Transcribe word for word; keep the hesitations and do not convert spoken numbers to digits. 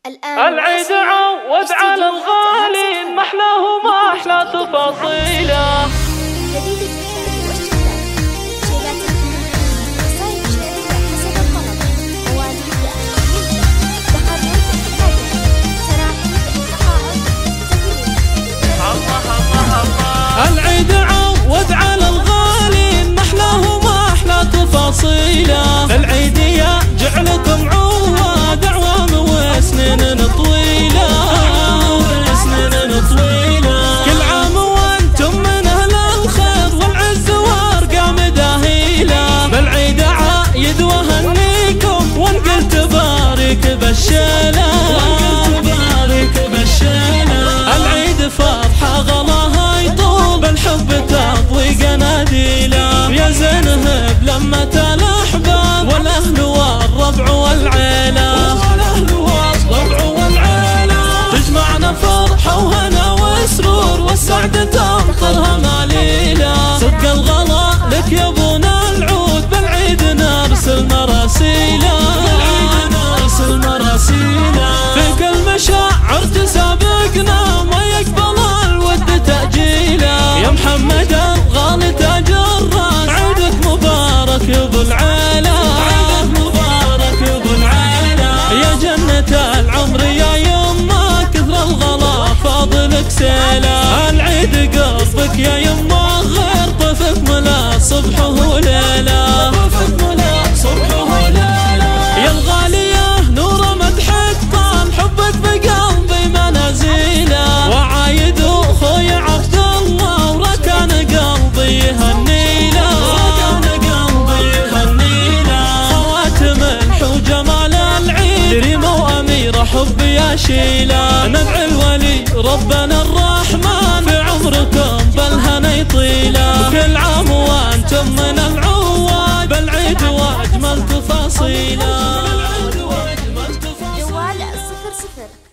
العيد عوض على الغالي، ما احلاه وما احلى تفاصيله. العيد عوض على الغالي، ما احلاه وما احلى تفاصيله. العيد يا جعلكم عواد اعوام وسنين طويله، وسنين طويله. كل عام وانتم من اهل الخير والعز وارقام داهيله. بالعيد عايد وهنيكم وانقل تبارك بالشيله، وانقل تبارك بالشيله. العيد فرحه غلاها يطول، بالحب تضوي قناديله. يا زينهب لمة الاحباب والاهل والربع والعيله، والاهل والربع والعيله. تجمعنا فرحه وهنا وسرور، والسعده تمطرها مليله. صدق الغلا لك يا ابونا العود، بالعيد نرسل مراسيله، بالعيد نرسل مراسيله. في كل مشاعر تسابقنا، ما يقبل الود تأجيله. يا محمد الغالي تاج الراس، عيدك مبارك يا ابو العيله، عيدك مبارك يا ابو العيله. يا جنة العمر يا يما، كثر الغلا فاضلك سيله. العيد قربك يا يما، غير طفك ملا صبح وليله، طفك ملا صبح وليله. يا الغاليه نور مدحك طال، حبك بقلبي منازيله. وعايد اخوي عبد الله، وركان قلبي يهنيله، وركان قلبي يهنيله. خواتم الحو جمال العيد، ريمه واميره حبي يا شيله. ندعي الولي ربنا الرحمن، في عمركم بالهنا يطيله. كل عام وانتم من العواد، بالعيد واجمل تفاصيله.